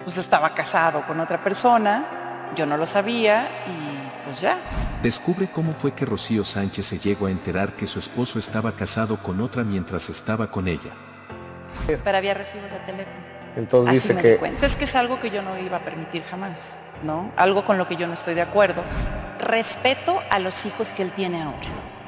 pues estaba casado con otra persona, yo no lo sabía y pues ya. Descubre cómo fue que Rocío Sánchez se llegó a enterar que su esposo estaba casado con otra mientras estaba con ella. Pero había recibos de teléfono. Entonces Así dice me que... di cuenta. Es que es algo que yo no iba a permitir jamás, ¿no? Algo con lo que yo no estoy de acuerdo. Respeto a los hijos que él tiene ahora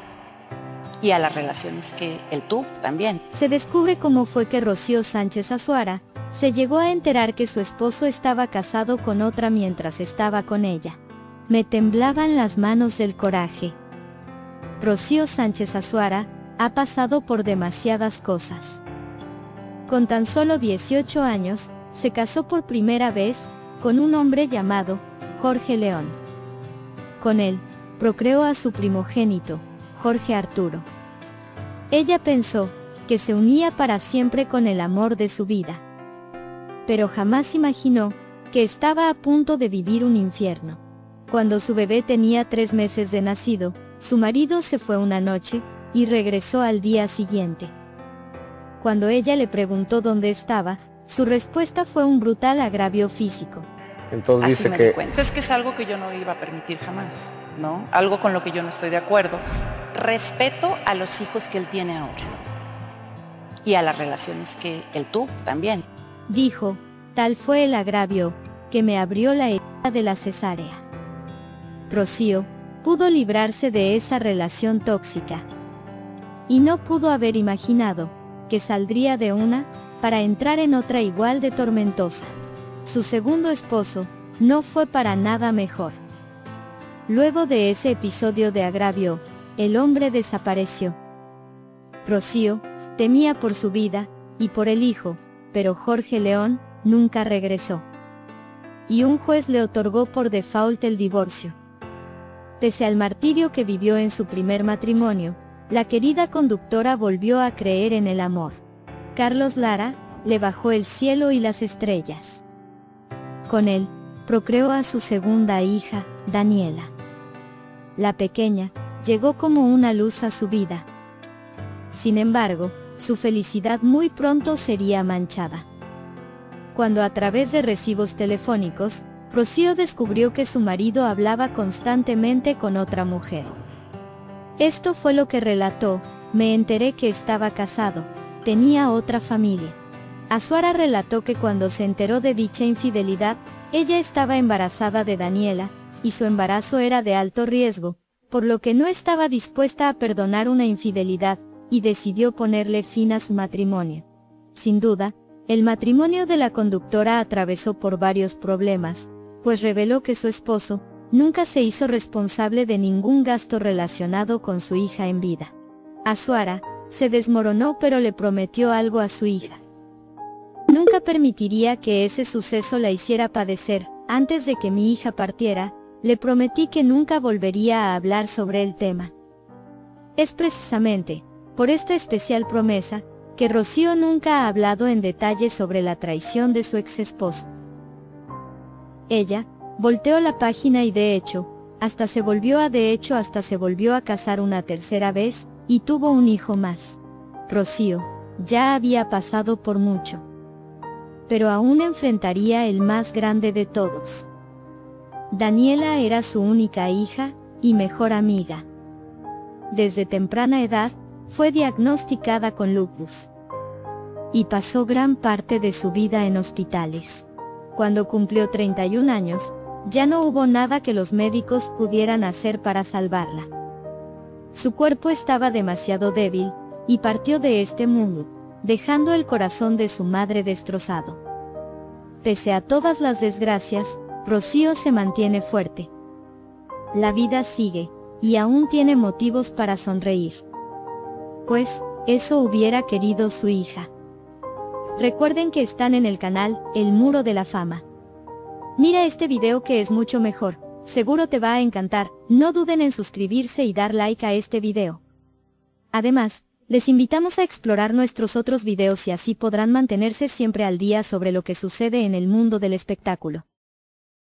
y a las relaciones que él tuvo también. Se descubre cómo fue que Rocío Sánchez Azuara se llegó a enterar que su esposo estaba casado con otra mientras estaba con ella. Me temblaban las manos del coraje. Rocío Sánchez Azuara ha pasado por demasiadas cosas. Con tan solo 18 años, se casó por primera vez con un hombre llamado Jorge León. Con él, procreó a su primogénito, Jorge Arturo. Ella pensó que se unía para siempre con el amor de su vida. Pero jamás imaginó que estaba a punto de vivir un infierno. Cuando su bebé tenía 3 meses de nacido, su marido se fue una noche y regresó al día siguiente. Cuando ella le preguntó dónde estaba, su respuesta fue un brutal agravio físico. Entonces Así dice me que... di cuenta. Es que es algo que yo no iba a permitir jamás, ¿no? Algo con lo que yo no estoy de acuerdo. Respeto a los hijos que él tiene ahora y a las relaciones que él tuvo también. Dijo, tal fue el agravio, que me abrió la herida de la cesárea. Rocío pudo librarse de esa relación tóxica. Y no pudo haber imaginado que saldría de una para entrar en otra igual de tormentosa. Su segundo esposo no fue para nada mejor. Luego de ese episodio de agravio, el hombre desapareció. Rocío temía por su vida y por el hijo, pero Jorge León nunca regresó. Y un juez le otorgó por default el divorcio. Pese al martirio que vivió en su primer matrimonio, la querida conductora volvió a creer en el amor. Carlos Lara le bajó el cielo y las estrellas. Con él, procreó a su segunda hija, Daniela. La pequeña llegó como una luz a su vida. Sin embargo, su felicidad muy pronto sería manchada. Cuando a través de recibos telefónicos, Rocío descubrió que su marido hablaba constantemente con otra mujer. Esto fue lo que relató: me enteré que estaba casado, tenía otra familia. Azuara relató que cuando se enteró de dicha infidelidad, ella estaba embarazada de Daniela, y su embarazo era de alto riesgo, por lo que no estaba dispuesta a perdonar una infidelidad, y decidió ponerle fin a su matrimonio. Sin duda, el matrimonio de la conductora atravesó por varios problemas, pues reveló que su esposo nunca se hizo responsable de ningún gasto relacionado con su hija en vida. Azuara se desmoronó, pero le prometió algo a su hija. Nunca permitiría que ese suceso la hiciera padecer. Antes de que mi hija partiera, le prometí que nunca volvería a hablar sobre el tema. Es precisamente por esta especial promesa que Rocío nunca ha hablado en detalle sobre la traición de su exesposo. Ella volteó la página y hasta se volvió a casar una tercera vez, y tuvo un hijo más. Rocío ya había pasado por mucho, pero aún enfrentaría el más grande de todos. Daniela era su única hija y mejor amiga. Desde temprana edad, fue diagnosticada con lupus y pasó gran parte de su vida en hospitales. Cuando cumplió 31 años, ya no hubo nada que los médicos pudieran hacer para salvarla. Su cuerpo estaba demasiado débil, y partió de este mundo, dejando el corazón de su madre destrozado. Pese a todas las desgracias, Rocío se mantiene fuerte. La vida sigue, y aún tiene motivos para sonreír. Pues, eso hubiera querido su hija. Recuerden que están en el canal El Muro de la Fama. Mira este video que es mucho mejor, seguro te va a encantar. No duden en suscribirse y dar like a este video. Además, les invitamos a explorar nuestros otros videos y así podrán mantenerse siempre al día sobre lo que sucede en el mundo del espectáculo.